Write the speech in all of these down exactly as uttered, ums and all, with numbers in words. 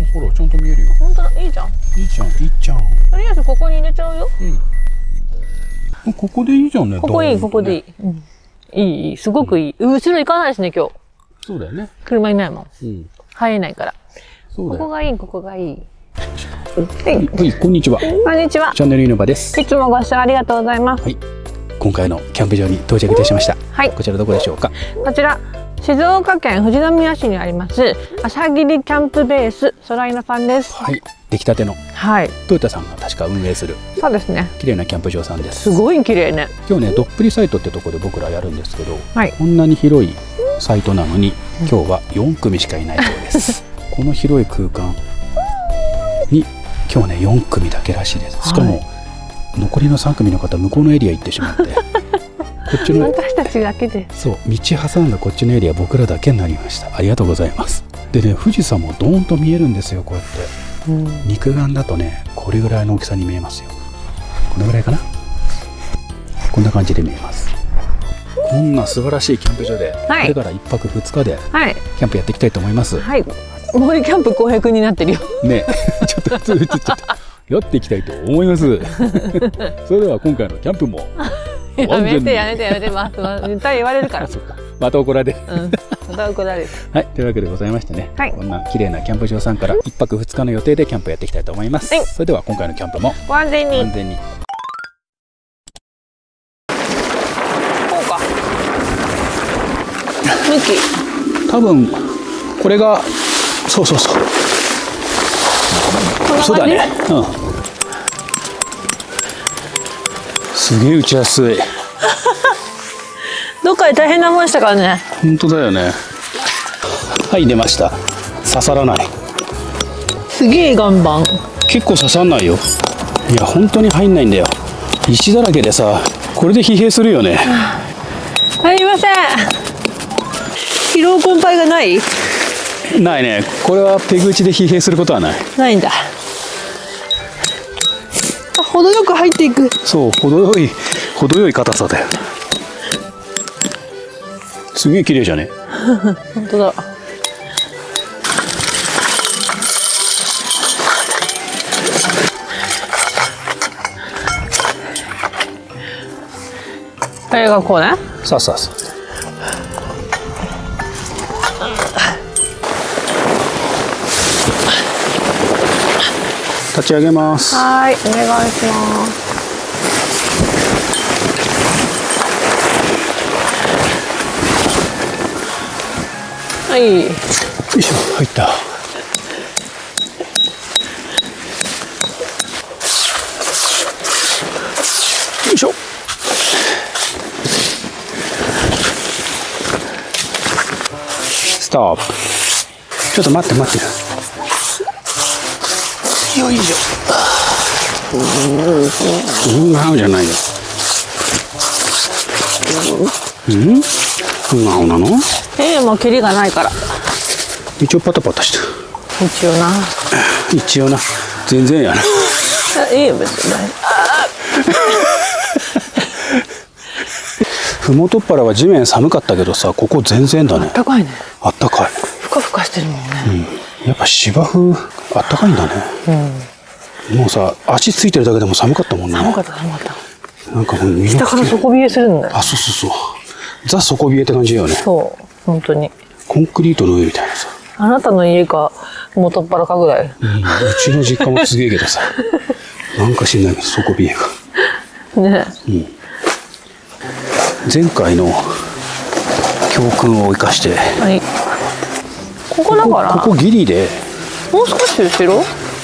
ほらちゃんと見えるよ。 本当だ、いいじゃん。 いいじゃん、いいじゃん。 とりあえずここに入れちゃうよ。 うん。ここでいいじゃんね。 ここいい、ここでいい。うん。いい、いい、すごくいい。後ろ行かないですね、今日。 そうだよね。 車いないもん。 うん。 入れないから。 そうだよ。 ここがいい、ここがいい。 はい、はい、こんにちは。 こんにちは。 チャンネルイノバです。 いつもご視聴ありがとうございます。 はい。今回のキャンプ場に到着いたしました。 はい。 こちらどこでしょうか。 こちら静岡県富士宮市にあります朝霧キャンプベースソライナさんです。 はい。出来たての。 はい。 トヨタさんが確か運営する。 そうですね。 綺麗なキャンプ場さんです。 すごい綺麗ね。 今日ね、どっぷりサイトってところで僕らやるんですけど、 はい、 こんなに広いサイトなのに、今日はよん組しかいないそうです。この広い空間に今日ねよん組だけらしいです。しかも、はい、残りのさん組の方向こうのエリア行ってしまって。こっちの私たちだけで、 そう道挟んだこっちのエリア僕らだけになりました。ありがとうございます。でね、富士山もドーンと見えるんですよ。こうやって、うん、肉眼だとねこれぐらいの大きさに見えますよ。このぐらいかな。こんな感じで見えます。こんな素晴らしいキャンプ場で、はい、これからいっぱくふつかでキャンプやっていきたいと思います。はい、 森キャンプ浩平君になってるよね。ちょっとずつちょっとやっていきたいと思います。それでは今回のキャンプもやめてやめてやめて、また言われるから。 そうか、また怒られる。 うん、また怒られる。 はい、というわけでございましてね、はい、こんな綺麗なキャンプ場さんからいっぱくふつかの予定でキャンプやっていきたいと思います。はい、それでは今回のキャンプもご安全に。 安全に。こうか。向き。 多分これがそうそうそう。そうだね。うん。すげえ打ちやすい。 どっかで大変なもんしたからね。 本当だよね。はい、出ました。刺さらない。 すげえ岩盤。 結構刺さんないよ。いや本当に入んないんだよ。石だらけでさ、これで疲弊するよね。 入りません。疲労困憊がない？ ないね。これはペグ打ちで疲弊することはない。 ないんだ。あ、程よく入っていく。 そう、程よい程よい硬さだよ。すげえ綺麗じゃね。 本当だ。これがこうね。 さあさあさあ。立ち上げます。 はい、お願いします。はい。よいしょ、入った。よいしょ。ストップ。ちょっと待って待って。よいしょ。うん、合うじゃないよ。うん？そんな青なの？ ええ、もうキリがないから。 一応パタパタして。 一応な。 一応な。全然やな。 いいよ別に。 ふもとっぱらは地面寒かったけどさ、ここ全然だね。 あったかいね。 あったかい。 ふかふかしてるもんね。 うん、やっぱ芝生あったかいんだね。うん、もうさ、足ついてるだけでも寒かったもんね。 寒かった寒かった。 なんかもう下から底冷えするんだよ。 あ、そうそうそう。ザ底冷えって感じだよね。 そう、本当に。 コンクリートの上みたいなさ。 あなたの家か元っ腹かぐらい。うん、 うちの実家もすげえけどさ。なんか知んないけど底冷えが。ね。うん。前回の教訓を生かして。はい。ここだから。ここギリで。 もう少し後ろ。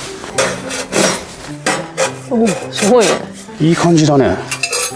お、すごいね。 いい感じだね。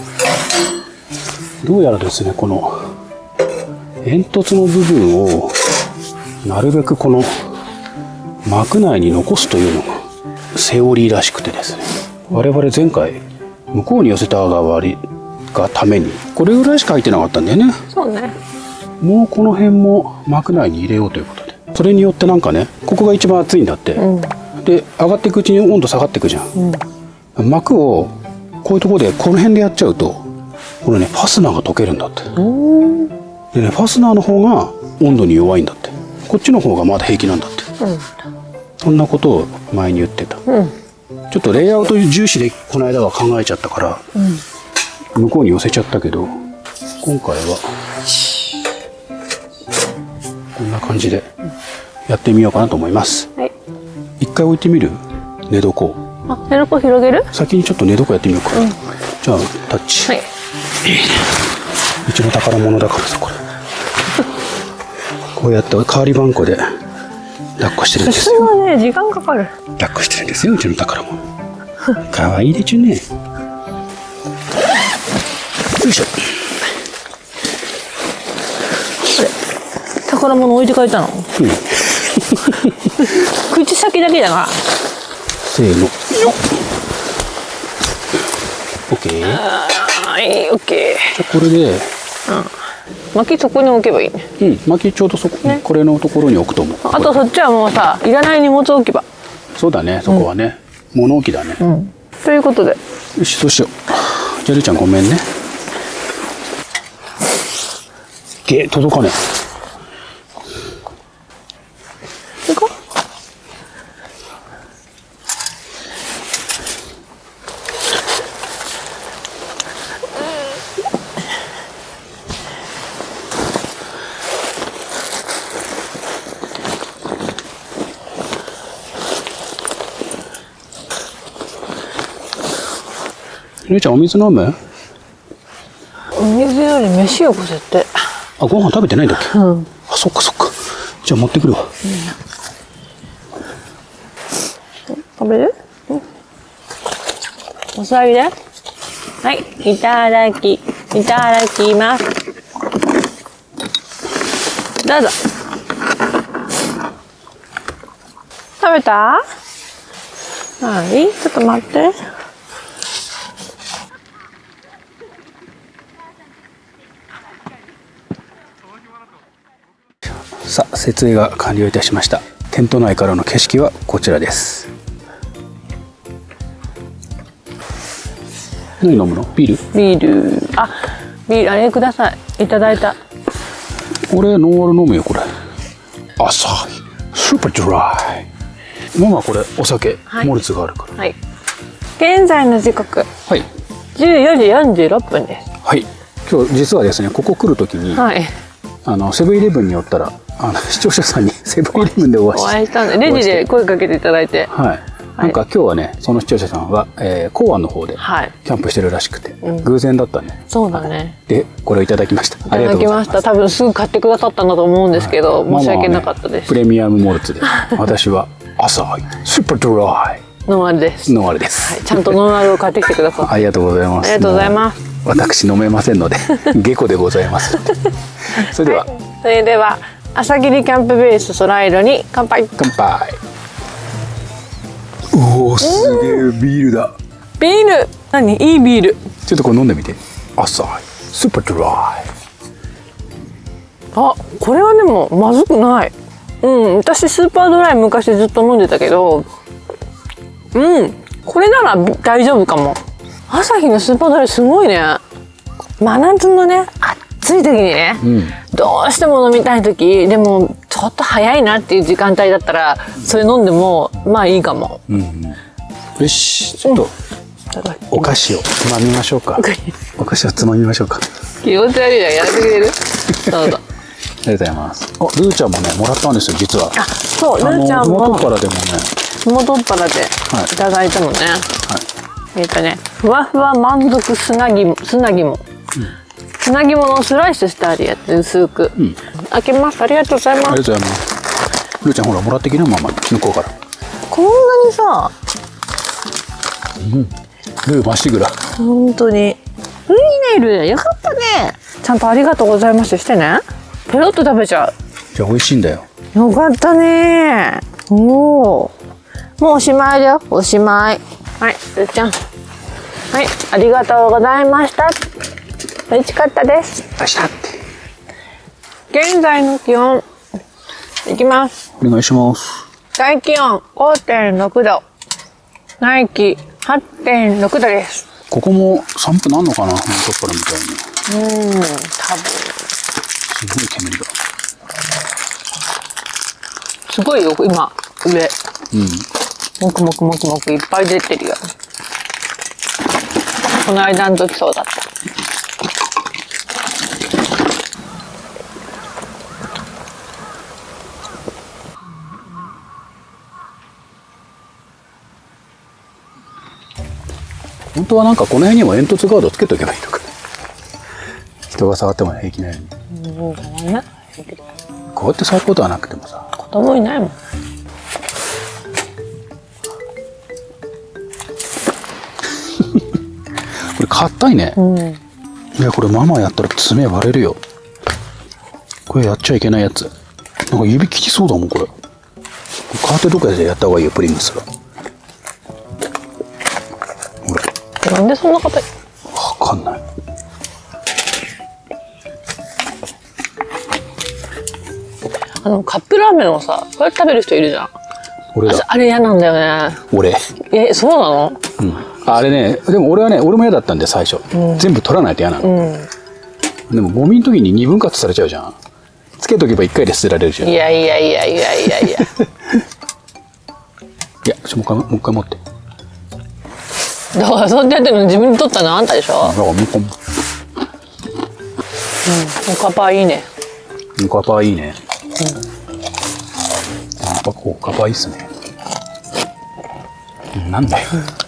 どうやらですね、この煙突の部分をなるべくこの膜内に残すというのがセオリーらしくてですね、我々前回向こうに寄せた側がためにこれぐらいしか入ってなかったんだよね。 そうね。 もうこの辺も膜内に入れようということで、それによってなんかね、ここが一番熱いんだって、うん、で上がっていくうちに温度下がっていくじゃん、うん、膜をこういうところでこの辺でやっちゃうとこれね、ファスナーが溶けるんだって。でね、ファスナーの方が温度に弱いんだって。こっちの方がまだ平気なんだって。うん、 そんなことを前に言ってた、 うん、 ちょっとレイアウト重視でこの間は考えちゃったから、うん、向こうに寄せちゃったけど、今回はこんな感じでやってみようかなと思います。はい、一回置いてみる？寝床を。 あ、寝床広げる？ 先にちょっと寝床やってみようか。うん、じゃあタッチ。はい。うちの宝物だからさ、これ。こうやって代わりばんこで抱っこしてるんですよ。 普通はね、時間かかる。 抱っこしてるんですよ、うちの宝物。可愛いでちゅね。よいしょ。 これ宝物置いて帰ったの？うん。口先だけだな。 せーの。よっ。オッケー。 はい、オッケー。 じゃこれで。うん。 薪そこに置けばいいね。 うん、薪ちょうどそこ、ね、これのところに置くと思う。 あとそっちはもうさ、いらない荷物置き場。 そうだね、そこはね、うん、物置だね。 うん。ということで。 よし、そうしよう。じゃあるーちゃんごめんね。げ、届かねえ。 行こう。 るーちゃんお水飲む？ お水より飯よこせって。 あ、ご飯食べてないんだっけ？うん。あ、そっかそっか。じゃあ持ってくるわ。うん、 食べる？うん。お座りで。はい、いただき、いただきます。どうぞ。食べた？はい、ちょっと待って。 さあ、設営が完了いたしました。テント内からの景色はこちらです。何飲むの？ビール？ ビール。あ、ビールあれください。いただいた。 俺ノンアル飲むよこれ。浅い。スーパードライ。ママこれお酒、はい、モルツがあるから。はい。 現在の時刻。はい。じゅうよじよんじゅうろっぷんです。 はい。今日実はですね、ここ来るときに、はい、あのセブンイレブンに寄ったら。あの視聴者さんにセブンイレブンでお会いしたんで、 レジで声かけていただいて、 はい、なんか今日はね、その視聴者さんは、えー、港湾の方でキャンプしてるらしくて、はい、偶然だったね。 そうだね。 でこれをいただきました。 いただきました。多分すぐ買ってくださったんだと思うんですけど、はい、申し訳なかったです。 ね、プレミアムモルツで、私は浅いスーパードライ。 ノンアルです。 ノンアルです。 はい、ちゃんとノンアルを買ってきてくださって。 ありがとうございます。 ありがとうございます。 私飲めませんので下戸でございます。それでは、はい、 それでは。朝霧キャンプベースソライロに乾杯。 乾杯。おお、すげえビールだ。 ビール。何？いいビール。 ちょっとこれ飲んでみて。浅いスーパードライ。 あ、これはでもまずくない。うん、私スーパードライ昔ずっと飲んでたけど、うん、これなら大丈夫かも。朝日のスーパードライすごいね。真夏のね、暑い時にね、うん、どうしても飲みたい時でもちょっと早いなっていう時間帯だったらそれ飲んでもまあいいかも。うんうん、 よし、ちょっと、うん、お菓子をつまみましょうか。お菓子をつまみましょうか。 気持ち悪いじゃん、やってくれる？どうぞ。 ありがとうございます。あ、ルーちゃんもねもらったんですよ実は。 あ、そう、ルーちゃんも。 ふもとっぱらでもね。 ふもとっぱらでいただいたもんね。はい。えっとね、ふわふわ満足砂肝、砂肝。うん、砂肝のスライスしてあるやつ薄く。うん、開けます。ありがとうございます。 ありがとうございます。ルーちゃんほらもらってきなママ向こうから。 こんなにさ。 うん。ルーまっしぐら。 本当に。いいねルー、よかったね。ちゃんとありがとうございますしてね。ペロッと食べちゃう。 じゃあ美味しいんだよ。 よかったね。おお。もうおしまいだよ。おしまい。はい、ルーちゃん。はい、ありがとうございました。美味しかったです。 でした。 現在の気温。いきます。 お願いします。 外気温 ごてんろくど。内気 はってんろくどです。 ここも寒くなるのかな、本当からみたいに。 うん、多分。 すごい煙が。 すごいよ、今。 上。 うん。 もくもくもくもくいっぱい出てるよ。この間の時そうだった。 本当はなんかこの辺にも煙突ガードつけとけばいいのか。人が触っても平気なように。 うん、変わんない。 こうやって触ることはなくてもさ。 子供いないもん。 これ硬いね。 うん。 いや、これママやったら爪割れるよ。これやっちゃいけないやつ。なんか指切りそうだもん、これ。カーテンとかでやった方がいいよ、プリングスが。ほら。 なんでそんな硬い？ わかんない。 あの、カップラーメンをさ、こうやって食べる人いるじゃん。 俺だ。 あれ嫌なんだよね。 俺。 え、そうなの？ うん。あれね、でも俺はね、俺も嫌だったんで、最初。うん、全部取らないと嫌なの。 うん。 でも、ゴミの時に二分割されちゃうじゃん。つけとけば一回で捨てられるじゃん。 いやいやいやいやいやいや。 いや、ちょ、もう一回、もう一回持って。 だからそうやってやってるの自分に取ったのあんたでしょ？だからもう一回。うん。モカパいいね。 モカパいいね。うん。やっぱこう、カパいいっすね。なんだよ。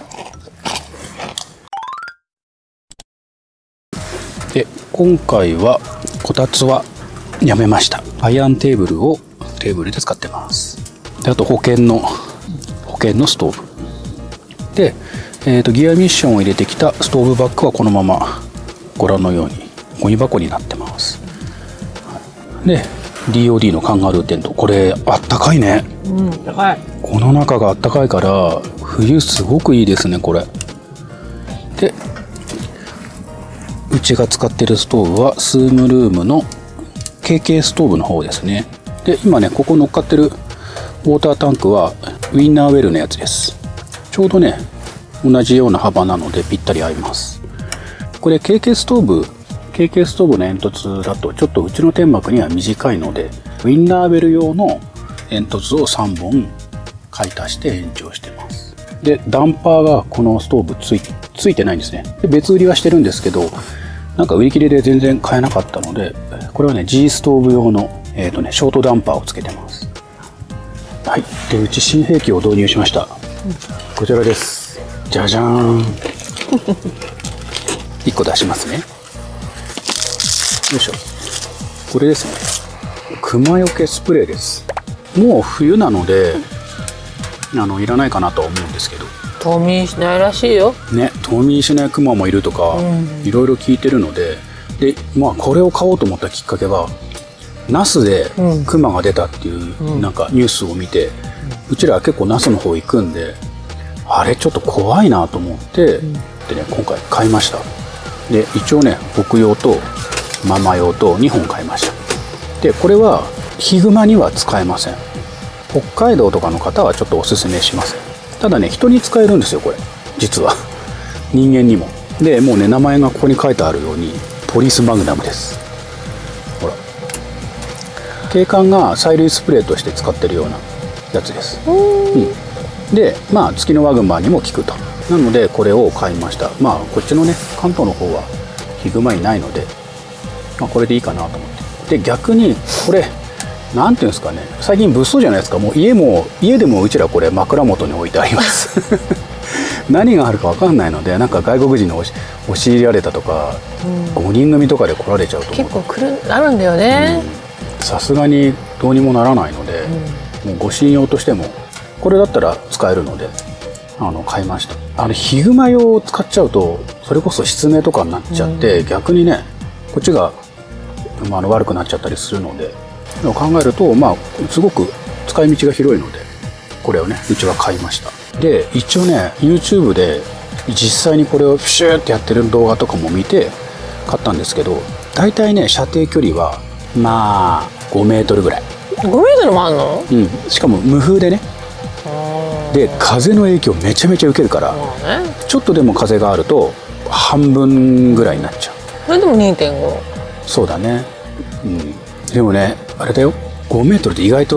で、今回はこたつはやめました。アイアンテーブルをテーブルで使ってます。で、あと保険の保険のストーブで、えーと、ギアミッションを入れてきたストーブバッグはこのままご覧のようにゴミ箱になってます。で、ディーオーディー のカンガルーテント、これあったかいね。 うん、高い。 この中があったかいから冬すごくいいですね、これ。で、うちが使ってるストーブはスームルームの ケーケー ストーブの方ですね。で、今ね、ここ乗っかってるウォータータンクはウィンナーウェルのやつです。ちょうどね、同じような幅なのでぴったり合います。これ ケーケー ストーブ ケーケー ストーブの煙突だとちょっとうちの天幕には短いので、ウィンナーウェル用の煙突をさんぼん買い足して延長してます。で、ダンパーがこのストーブついついてないんですね。で、別売りはしてるんですけど、なんか売り切れで全然買えなかったので、これはね G ストーブ用の、えーとね、ショートダンパーをつけてます。はい。で、うち新兵器を導入しました。うん、こちらです。じゃじゃーん。いっこ出しますね。よいしょ。これですね。クマよけスプレーです。もう冬なので、あのいらないかなとは思うんですけど。 冬眠しないらしいよ。ね、 冬眠しないクマもいるとか、いろいろ聞いてるので、で、まあこれを買おうと思ったきっかけは、ナスでクマが出たっていうなんかニュースを見て、うちらは結構ナスの方行くんで、あれちょっと怖いなと思って、でね、今回買いました。で、一応ね、僕用とママ用とにほん買いました。で、これはヒグマには使えません。北海道とかの方はちょっとおすすめしません。ただね、人に使えるんですよ、これ。実は。人間にも。で、もうね、名前がここに書いてあるように、ポリスマグナムです。ほら。警官が催涙スプレーとして使ってるようなやつです。うん。で、まあ、月のワグマーにも効くと。なので、これを買いました。まあ、こっちのね、関東の方はヒグマいないので、まあ、これでいいかなと思って。で、逆に、これ、なんていうんですかね、最近物騒じゃないですか。もう家も家でもうちらこれ枕元に置いてあります何があるか分かんないので、なんか外国人に押し押し入れられたとか、うん、ごにん組とかで来られちゃうと結構来るあるんだよね。 さすがにどうにもならないので、うん、もうご信用としてもこれだったら使えるのであの買いました。あのヒグマ用を使っちゃうとそれこそ失明とかになっちゃって、うん、逆にねこっちが、まあ、あの悪くなっちゃったりするので、考えると、まあ、すごく使い道が広いので、これをね、うちは買いました。で、一応ね、YouTube で実際にこれをプシューってやってる動画とかも見て買ったんですけど、大体ね、射程距離は、まあ、ごメートルぐらい。 ごメートルもあるの？ うん。しかも無風でね。で、風の影響めちゃめちゃ受けるから、まあね、ちょっとでも風があると、半分ぐらいになっちゃう。 それでも にてんご？ そうだね。うん。でもね、あれだよ、ごメートルって意外と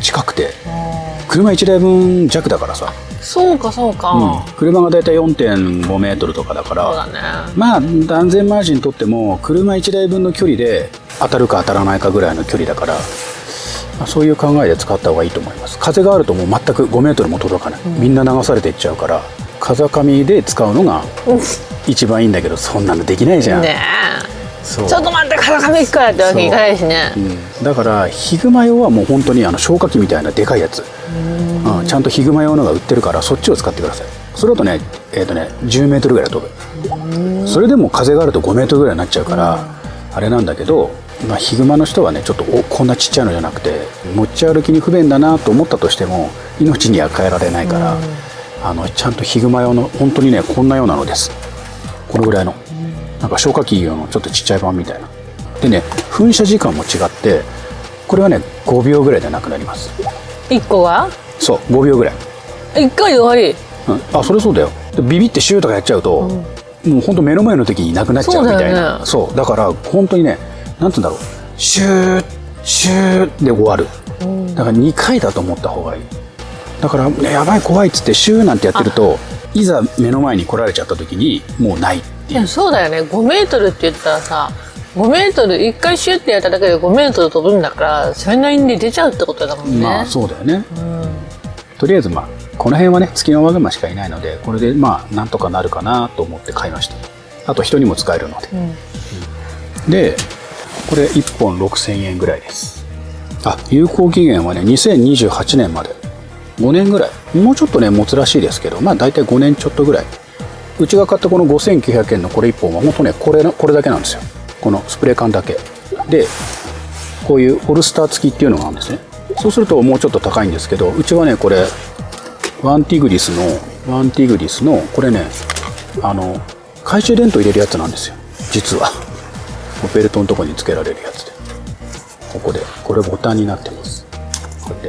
近くて、車いちだいぶん弱だからさ。 そうかそうか、 うん、車がだいたい よんてんごメートルとかだから、 そうだね、 まあ安全マージンにとっても車いちだいぶんの距離で当たるか当たらないかぐらいの距離だから、まあ、そういう考えで使った方がいいと思います。風があるともう全くごメートルも届かない、うん、みんな流されていっちゃうから、風上で使うのが一番いいんだけど、そんなのできないじゃん。ねえ、そう、ちょっと待って、風上行くからってわけいかないしね、うん、だからヒグマ用はもう本当にあの消火器みたいなでかいやつ、うん、ちゃんとヒグマ用のが売ってるから、そっちを使ってください。それだとね、えーとねじゅうメートルぐらい飛ぶ。それでも風があるとごメートルぐらいになっちゃうから、あれなんだけど、まあ、ヒグマの人はね、ちょっとおこんなちっちゃいのじゃなくて、持ち歩きに不便だなと思ったとしても命には変えられないから、あのちゃんとヒグマ用の本当にね、こんなようなのです。このぐらいのなんか消火器用のちょっとちっちゃい版みたいなでね、噴射時間も違って、これはねごびょうぐらいでなくなります。いっこがそうごびょうぐらい、いっかいで終わり、うん、あ、それそうだよ。ビビってシューとかやっちゃうと、うん、もうほんと目の前の時になくなっちゃうみたいな。そうだよね。そうだから本当にね、なんつうんだろう、シューシューで終わる、うん、だからにかいだと思った方がいい。だから、ね、やばい怖いっつってシューなんてやってると、いざ目の前に来られちゃった時にもうないっていう。いやそうだよね、ごメートルって言ったらさ、ごメートルいっかいシューってやっただけでごメートル飛ぶんだから、それなりに出ちゃうってことだもんね。まあそうだよね、うん、とりあえずまあこの辺はねツキノワグマしかいないので、これでまあなんとかなるかなと思って買いました。あと人にも使えるので、うんうん、でこれいっぽんろくせんえんぐらいです。あ、有効期限はねにせんにじゅうはちねんまで、ごねんぐらい、もうちょっとね持つらしいですけど、まあ大体ごねんちょっとぐらい。うちが買ったこのごせんきゅうひゃくえんのこれいっぽんは本当ね、これこれだけなんですよ。このスプレー缶だけで、こういうホルスター付きっていうのがあるんですね。そうするともうちょっと高いんですけど、うちはねこれワンティグリスのワンティグリスのこれね、あの懐中電灯入れるやつなんですよ実は。ベルトのとこにつけられるやつで、ここでこれボタンになってます。こうや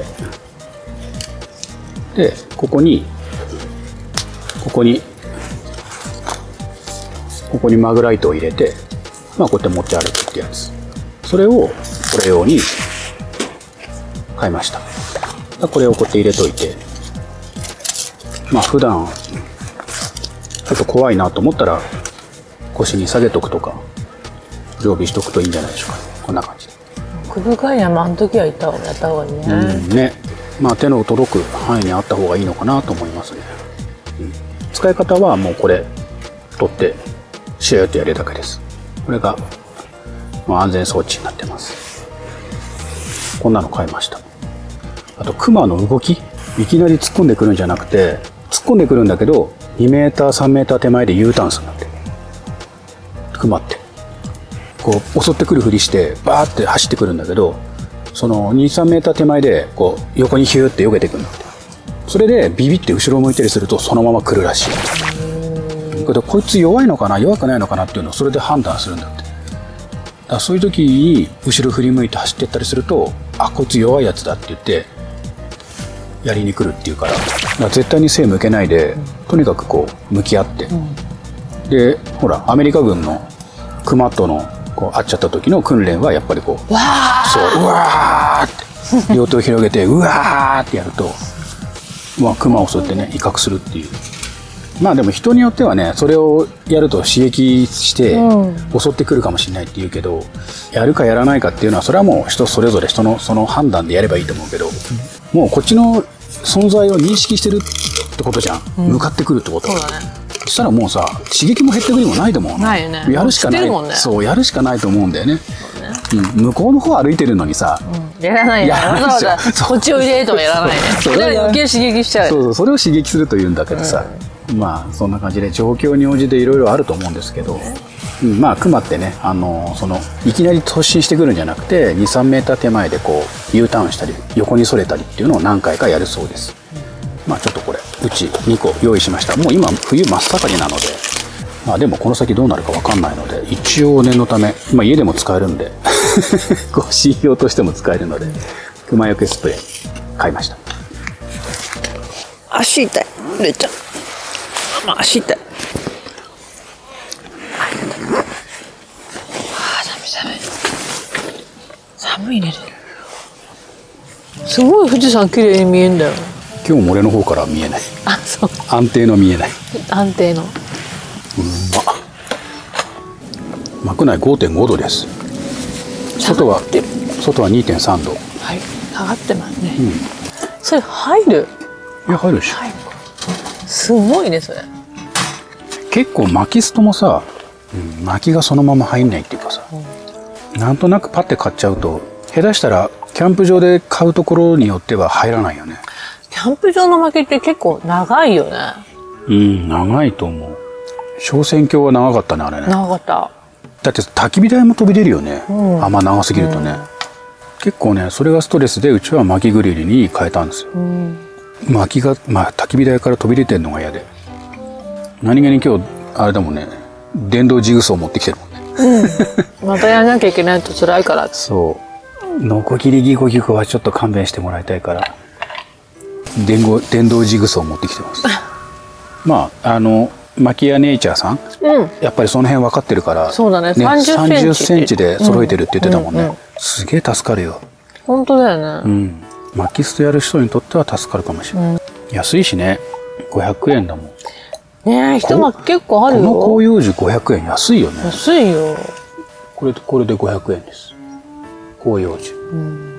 ってで、ここにここにここにマグライトを入れて、まあこうやって持ち歩くってやつ、それをこれ用に買いました。これをこうやって入れといて、まあ普段ちょっと怖いなと思ったら腰に下げとくとか常備しとくといいんじゃないでしょうか。こんな感じで。奥深い山の時は行った方がやった方がいいね。うんね。まあ手の届く範囲にあった方がいいのかなと思いますね。うん、使い方はもうこれ取ってシューッとやるだけです。これがまあ安全装置になってます。こんなの買いました。あとクマの動き、いきなり突っ込んでくるんじゃなくて、突っ込んでくるんだけどにメーターさんメーター手前で U ターンするんだって。クマってこう襲ってくるふりしてバーって走ってくるんだけど、そのにさんメーター手前でこう横にヒューって避けてくるんだって。それでビビって後ろを向いたりするとそのまま来るらしい。でこいつ弱いのかな弱くないのかなっていうのをそれで判断するんだって。だからそういう時に後ろ振り向いて走ってったりすると、あ、こいつ弱いやつだって言ってやりに来るっていうから、だから絶対に背向けないで、とにかくこう向き合って、うん、でほらアメリカ軍のクマとのこう会っちゃった時の訓練はやっぱりこうわーそううわーって両手を広げてうわーってやると、まあ、クマを襲ってね威嚇するっていう。まあでも人によってはね、それをやると刺激して襲ってくるかもしれないっていうけど、やるかやらないかっていうのはそれはもう人それぞれ人のその判断でやればいいと思うけど、もうこっちの存在を認識してるってことじゃん、うん、向かってくるってこと。そうだね。そしたらもうさ刺激も減ってくりもないと思う。ないよね。やるしかない、ね、そうやるしかないと思うんだよね。そうね、うん、向こうの方歩いてるのにさ、うん、やらないよ。わざわざこっちおいでとはやらないね。それは余計刺激しちゃう。そうそう、それを刺激するというんだけどさ、うん、まあそんな感じで状況に応じていろいろあると思うんですけど、うん、まあクマってね、あのそのいきなり突進してくるんじゃなくてにさんメーター手前でこう U ターンしたり横にそれたりっていうのを何回かやるそうです。まあちょっとこれうちにこ用意しました。もう今冬真っ盛りなので、まあでもこの先どうなるか分かんないので、一応念のため、まあ、家でも使えるんでご使用としても使えるのでクマよけスプレー買いました。足痛いれいちゃん、まあ、足痛い。あ寒い寒い寒いね。 すごい富士山綺麗に見えんだよ。 今日も俺の方からは見えない。 あ、そう。 安定の見えない。 安定の。 うんま。幕内 ごてんご 度です。外は外は にてんさん 度。 はい、下がってますね。 うん、 それ入る？ いや入るでしょ。 入る。すごいねそれ。 結構薪ストもさ、うん、薪がそのまま入んないっていうかさ、うん、なんとなくパッて買っちゃうと、下手したらキャンプ場で買うところによっては入らないよね。 キャンプ場の薪って結構長いよね。 うん、長いと思う。昇仙峡は長かったね、あれね。 長かった。 だって焚き火台も飛び出るよね、うん、あんま長すぎるとね、うん、結構ねそれがストレスでうちは薪グリルに変えたんですよ、うん、薪が、まあ、焚き火台から飛び出てるのが嫌で、何気に今日あれだもんね、電動ジグソー持ってきてるもんね、うん、 またやらなきゃいけないと辛いからそうノコギリギコギコはちょっと勘弁してもらいたいから電動電動ジグソー持ってきてますまああの薪屋ネイチャーさん、うん、やっぱりその辺分かってるから、 そうだね、 ね、さんじゅっセンチで揃えてるって言ってたもんね、うんうんうん、すげえ助かるよ。 本当だよね、 うん、薪ストやる人にとっては助かるかもしれない、うん、安いしね、ごひゃくえんだもんねえ、一巻結構あるよ。 この広葉樹ごひゃくえん安いよね。 安いよ。 これこれでごひゃくえんです、広葉樹、うん、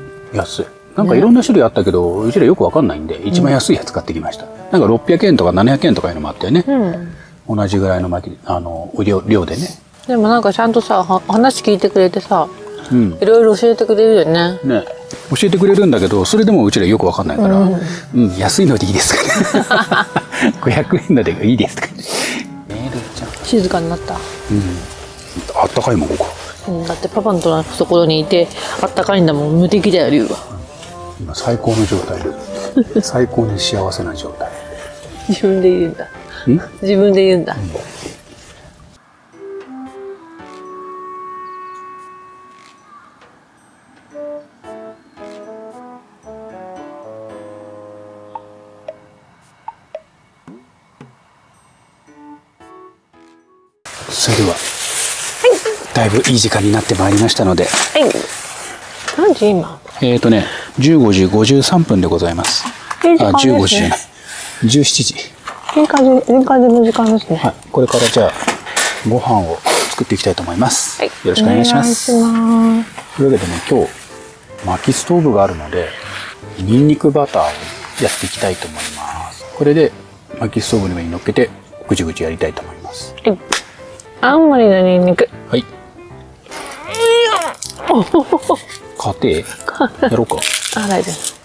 安い。なんかいろんな種類あったけど、ね、うちらよく分かんないんで一番安いやつ買ってきました、うん、なんかろっぴゃくえんとかななひゃくえんとかいうのもあったよね、うん、同じぐらいの薪あの量量でね。 でもなんかちゃんとさ話聞いてくれてさ、 うん、 いろいろ教えてくれるよね。 ね、教えてくれるんだけど、それでもうちらよく分かんないから、うん、うん、安いのでいいですかねごひゃくえんのでいいですかね。 静かになった。うん、 あったかいもんここ、 うん、だってパパのところにいてあったかいんだもん。無敵だよ龍は。 今最高の状態で最高に幸せな状態。 自分で言うんだ。ん自分で言うんだ、うん、 それでは、はい、だいぶいい時間になってまいりましたので、はい、 何時今？ えっとねじゅうごじごじゅうさんぷんでございます。 いい時間ですね。 あ、じゅうごじじゃない、じゅうしちじ。 いい感じ、いい感じの時間ですね。 はい、これからじゃあご飯を作っていきたいと思います、はい、よろしくお願いします。 お願いします。 というわけでね、今日薪ストーブがあるのでニンニクバターをやっていきたいと思います。これで薪ストーブの上に乗っけてぐちぐちやりたいと思います。 はい、青森のニンニク。 はい。家庭やろうか。 あ、大丈夫。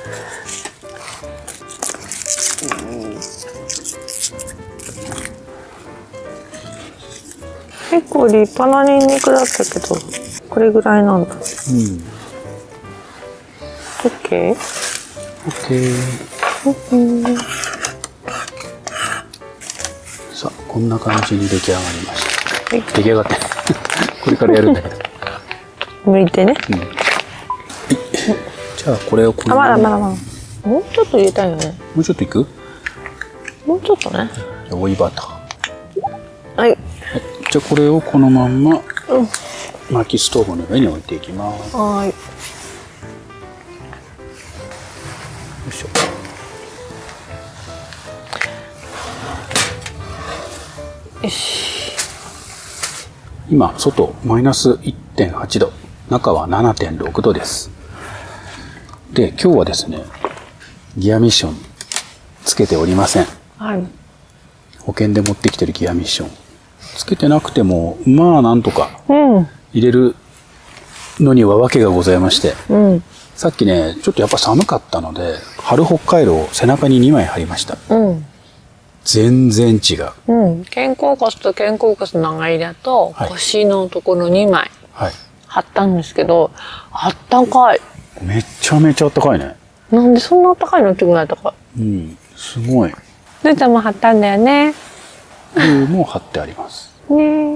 結構立派なニンニクだったけど、これぐらいなんだ。うん。オッケー。オッケー。さあ、こんな感じに出来上がりました。はい、出来上がって。これからやるんだけど。 剥いてね。うん。 じゃあ、これをこのまま。あ、まだまだまだ。もうちょっと入れたいよね。 もうちょっといく？ もうちょっとね。 じゃあ、追いバター。 はい。 じゃあこれをこのまんま薪ストーブの上に置いていきます。 はい。よいしょ。 よし。 今外マイナス いってんはち 度、中は ななてんろく 度です。で今日はですねギアミッションつけておりません。 はい。 保険で持ってきてるギアミッションつけてなくてもまあなんとか入れるのには訳がございまして、うん、さっきねちょっとやっぱ寒かったので春北海道を背中ににまい貼りました、うん、全然違う、 うん、肩甲骨と肩甲骨の長いだと腰のところにまい貼ったんですけど、はい、あったかい。 めちゃめちゃあったかいね。 なんでそんなあったかいのってぐらいあったかい。 うん、すごい。 ルーちゃんも貼ったんだよね。 ルーも貼ってあります。 ね。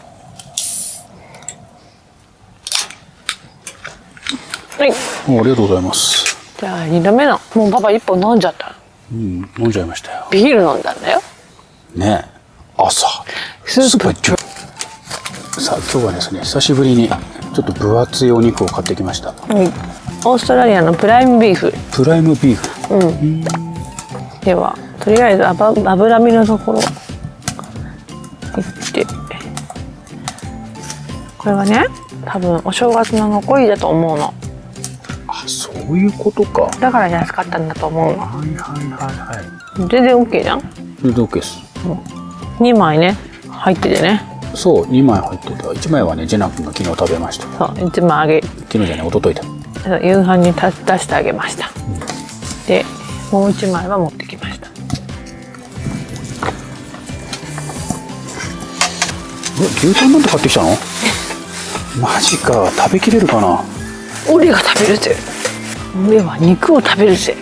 はい。 ありがとうございます。 じゃあにどめの、もうパパ一本飲んじゃった。 うん、飲んじゃいましたよ。 ビール飲んだんだよ。 ねえ、朝。スーパージュ。さあ今日はですね久しぶりにちょっと分厚いお肉を買ってきました。 はい、オーストラリアのプライムビーフ。 プライムビーフ。 うん。ではとりあえず脂脂身のところいって、これはね多分お正月の残りだと思うの。 あ、そういうことか。 だから安かったんだと思うの。 はいはいはいはい。 全然 OK じゃん。 全然 OK です。 にまいね入っててね。 そう、にまい入ってた。いちまいはね、ジェナ君が昨日食べました。 そう、いちまいあげ。 昨日じゃない、一昨日だ。 夕飯にた出してあげました。うん、で、もういちまいは持ってきました。 え、牛タンなんて買ってきたの？マジか、食べきれるかな。 俺が食べるぜ。俺は肉を食べるぜ。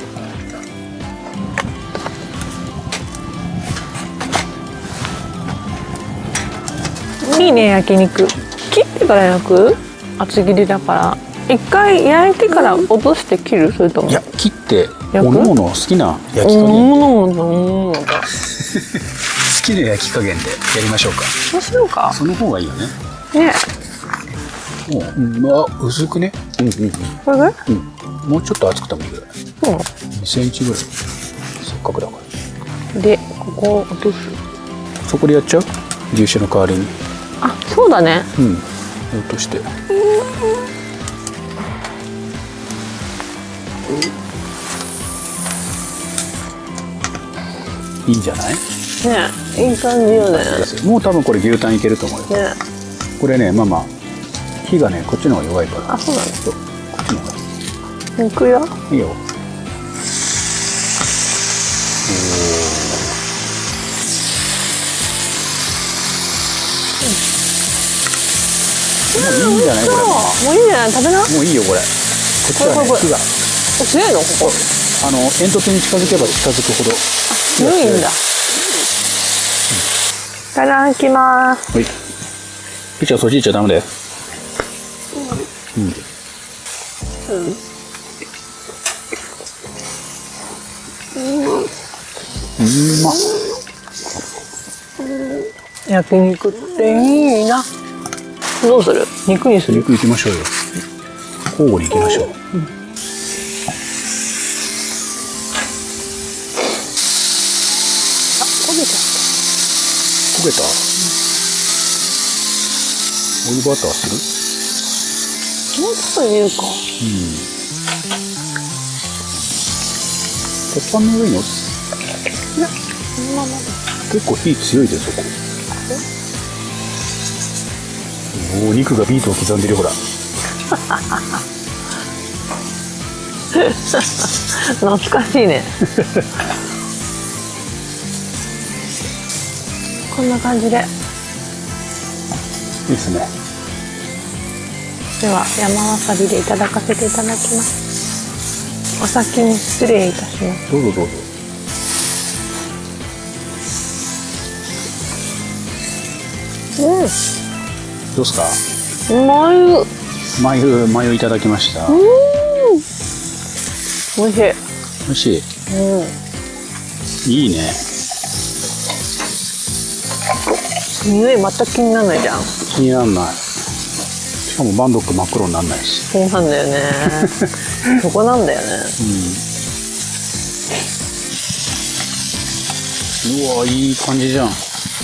いいね、焼肉。切ってから焼く？厚切りだから。一回焼いてから落として切る？それとも？ いや、切っておのおの好きな焼き加減。 おのおの好きな焼き加減でやりましょうか。 そうしようか。 その方がいいよね。 ね。 もう、まあ、薄くね。うんうんうん。 これぐらい？ うん。もうちょっと厚くてもいいぐらい。 うん。 にセンチぐらい。せっかくだから。 で、ここを落とす。そこでやっちゃう？牛脂の代わりに。 あ、そうだね。 うん。落として。いいんじゃない？ ね、いい感じよね。 もう多分これ牛タンいけると思うよ。ね。これね、まあまあ火がねこっちの方が弱いから。 あ、そうなんだ。 そう。こっちの方がいい。 いくよ。 いいよ。おお。もういいんじゃないこれ。 もういいんじゃない？食べな。 もういいよこれ。こっちはね火が。 強いのここ。 あの煙突に近づけば近づくほど。 強いんだ。いただきます。 はい。ピッチャーそっち行っちゃダメだよ。うん。うん。うんま。 焼肉っていいな。どうする？肉にする？ 肉行きましょうよ。交互に行きましょう。うん、 焦げちゃった。 焦げた？オイルバターする？もうちょっと入れるか。うん。 鉄板の上に落ちいや、そのままだ。 結構火強いでそこ。おお、肉がビートを刻んでるほら。 懐かしいね。こんな感じで。いいですね。 では山わさびでいただかせていただきます。お先に失礼いたします。 どうぞどうぞ。 うん。 どうすか？ 眉。 眉眉いただきました。 うん。美味しい。 美味しい。うん。いいね。 匂い全く気にならないじゃん。 気にならない。しかもバンドック真っ黒にならないし。 そうなんだよね。そこなんだよね。 うん。うわ、いい感じじゃん。うん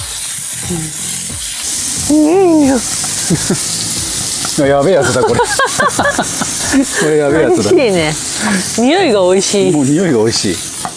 いいよ。 やべえやつだこれ。これやべえやつだ。 美味しいね。匂いが美味しい。 もう匂いが美味しい。